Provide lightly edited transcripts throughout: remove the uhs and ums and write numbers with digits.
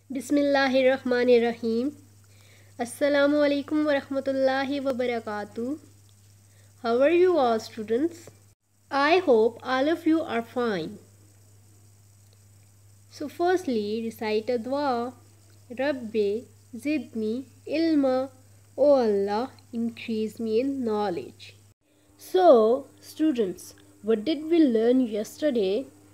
बिस्मिल्लाहिर्रहमानिर्रहीम। अस्सलामु अलैकुम वरहमतुल्लाहि वबरकातुह। How are you all students? I hope all of you are fine. So firstly recite a dua. Rabbi zidni ilma. O Allah, increase me in knowledge. So students, what did we learn yesterday?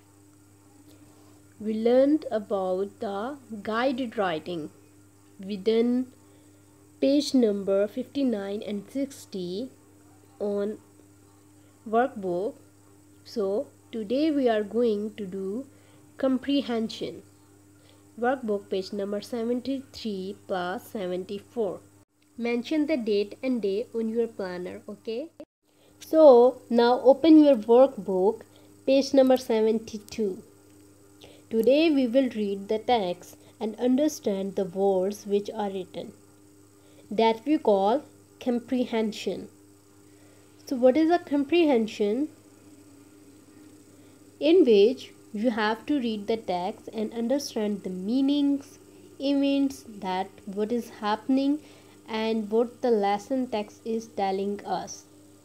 We learned about the guided writing. We done page number 59 and 60 on workbook. So today we are going to do comprehension. Workbook page number 73 plus 74. Mention the date and day on your planner, okay? So now open your workbook page number 72. Today we will read the text and understand the words which are written, that we call comprehension. So what is a comprehension? In which you have to read the text and understand the meanings, events, that what is happening and what the lesson text is telling us.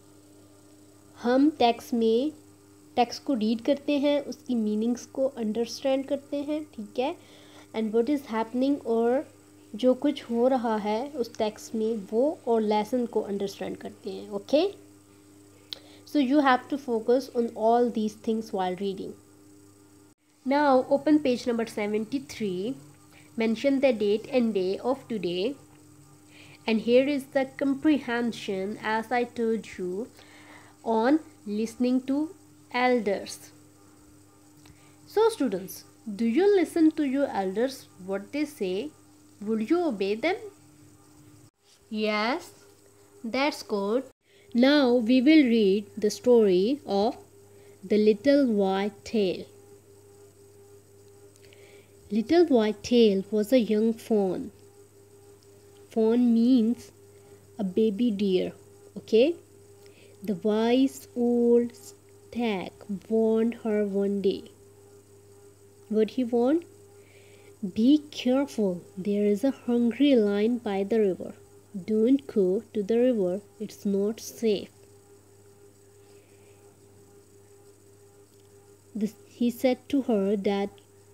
हम text को read करते हैं, उसकी meanings को understand करते हैं, ठीक है, एंड व्हाट इज़ हैपनिंग, और जो कुछ हो रहा है उस टेक्स्ट में वो और लेसन को अंडरस्टैंड करते हैं, okay. So you have to focus on all these things while reading. Now open page number 73. Mention the date and day of today, and here is the comprehension as I told you on listening to elders. So students, do you listen to your elders what they say? Would you obey them? Yes, that's good. Now we will read the story of the Little White Tail. Little White Tail was a young fawn. Fawn means a baby deer, okay? The wise old stag warned her one day. What he warned? Be careful, there is a hungry lion by the river. Don't go to the river, it's not safe. He said to her that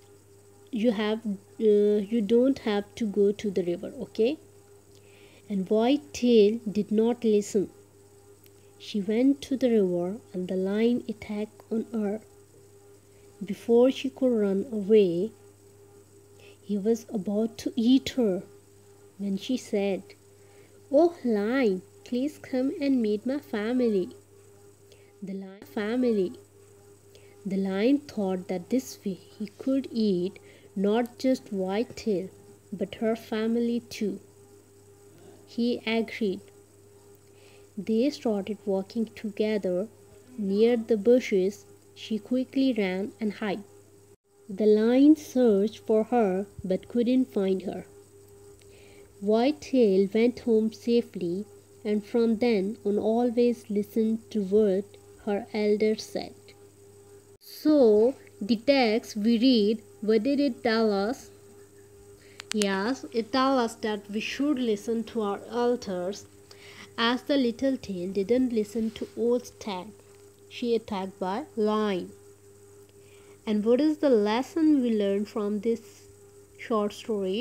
you don't have to go to the river, okay? And White Tail did not listen. She went to the river and the lion attacked on her. Before she could run away, he was about to eat her when she said, "Oh lion, please come and meet my family." The lion thought that this way he could eat not just White Tail but her family too. He agreed. They started walking together. Near the bushes, she quickly ran and hid. The lion searched for her but couldn't find her. White Tail went home safely, and from then on always listened to what her elders said. So, the text we read, what did it tell us? Yes, it tells us that we should listen to our elders. As the little tail didn't listen to old stag, she attacked by lion. And what is the lesson we learned from this short story?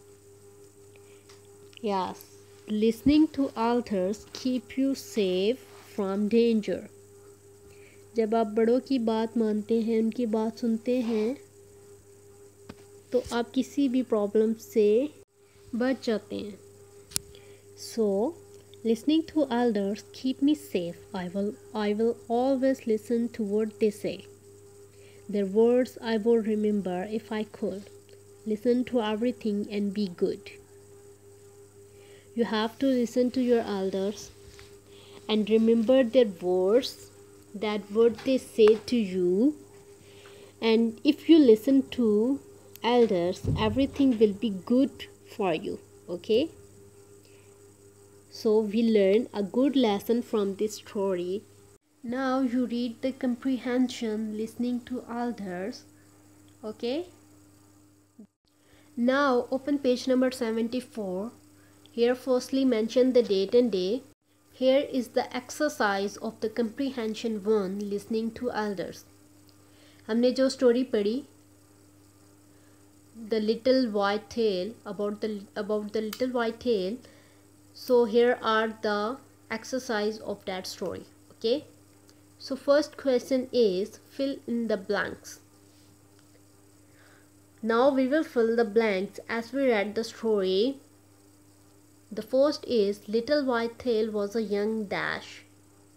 Yes, listening to elders keep you safe from danger. जब आप बड़ों की बात मानते हैं, उनकी बात सुनते हैं, तो आप किसी भी प्रॉब्लम से बच जाते हैं. So listening to elders keep me safe. I will always listen to what they say. Their words I will remember if I could. Listen to everything and be good. You have to listen to your elders and remember their words, that what they say to you. And if you listen to elders, everything will be good for you, okay? So we learn a good lesson from this story. Now you read the comprehension listening to elders, okay? Now open page number 74. Here firstly mention the date and day. Here is the exercise of the comprehension 1, listening to elders. हमने जो story पढ़ी the little white tail, about the little white tail, so here are the exercise of that story. Okay, so first question is fill in the blanks. Now we will fill the blanks as we read the story. The first is little white tail was a young dash.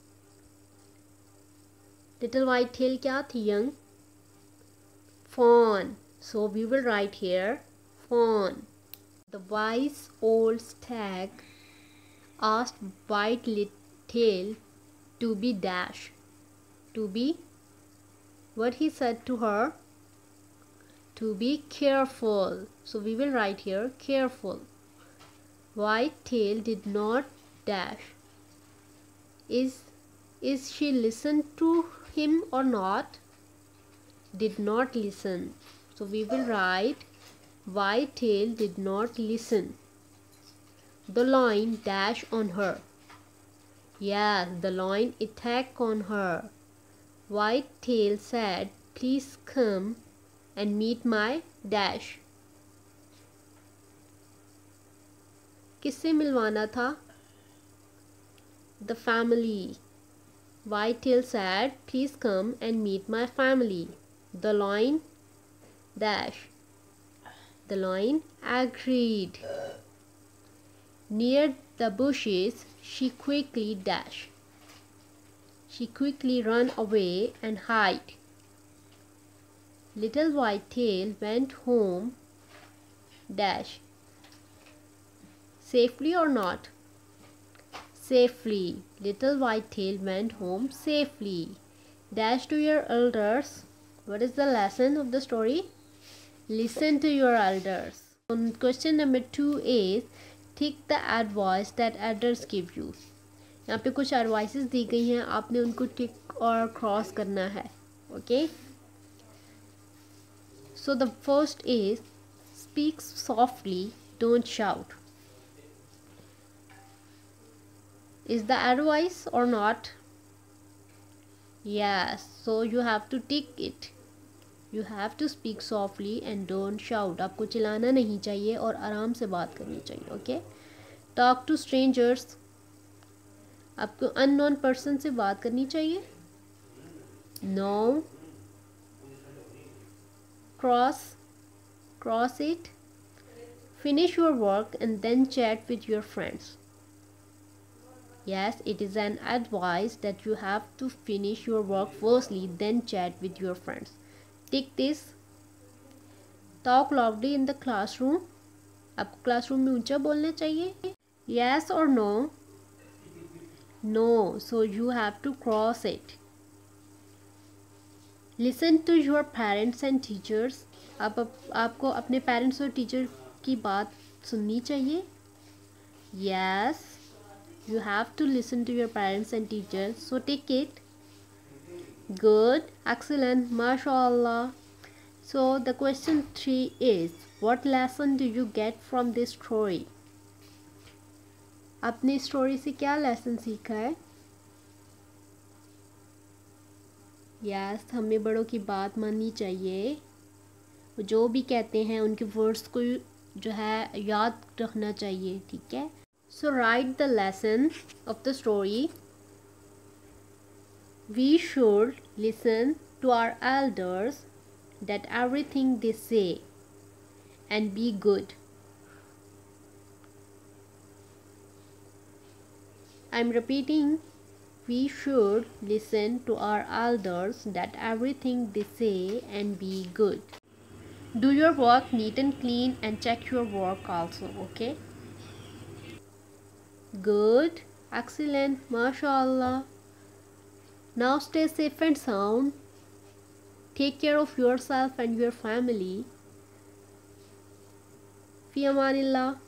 Little white tail क्या थी? Young fawn. So we will write here fawn. The wise old stag asked white tail to be dash. To be, what he said to her? To be careful. So we will write here careful. White tail did not dash. Is she listened to him or not? Did not listen. So we will write white tail did not listen. The lion dashed on her. Yes, the lion attacked on her. White tail said, please come and meet my dash. किससे मिलवाना था? The family. White tail said, please come and meet my family. The lion dash. The lion agreed. Near the bushes, she quickly dashed. She quickly ran away and hid. Little white tail went home dash. Safely or not? Safely. Little white tail went home safely. Dash to your elders. What is the lesson of the story? Listen to your elders. Question number 2 is take the advice that elders give you. यहाँ पे कुछ advices दी गई हैं, आपने उनको टिक और cross करना है. Okay, so the first is speak softly, don't shout. Is the advice or not? Yes, so you have to tick it. You have to speak softly and don't shout. आपको चिल्लाना नहीं चाहिए और आराम से बात करनी चाहिए. Okay, talk to strangers. आपको अननोन पर्सन से बात करनी चाहिए. No. Cross it. Finish your work and then chat with your friends. Yes, it is an advice that you have to finish your work firstly, then chat with your friends. Tick this. Talk loudly in the classroom. आपको classroom में ऊंचा बोलना चाहिए. Yes or no? No, so you have to cross it. Listen to your parents and teachers. आपको अपने parents और teacher की बात सुननी चाहिए. Yes, you have to listen to your parents and teachers, so take it. Good, excellent, mashallah. So the question 3 is what lesson do you get from this story? आपने story से क्या lesson सीखा है? Yes, हमें बड़ों की बात माननी चाहिए. वो जो भी कहते हैं उनके वर्ड्स को जो है याद रखना चाहिए. ठीक है, so write the lesson of the story. We should listen to our elders, that everything they say, and be good. I'm repeating, we should listen to our elders, that everything they say, and be good. Do your work neat and clean and check your work also. Okay, good, excellent, mashallah. Now stay safe and sound. Take care of yourself and your family. Fi amanillah.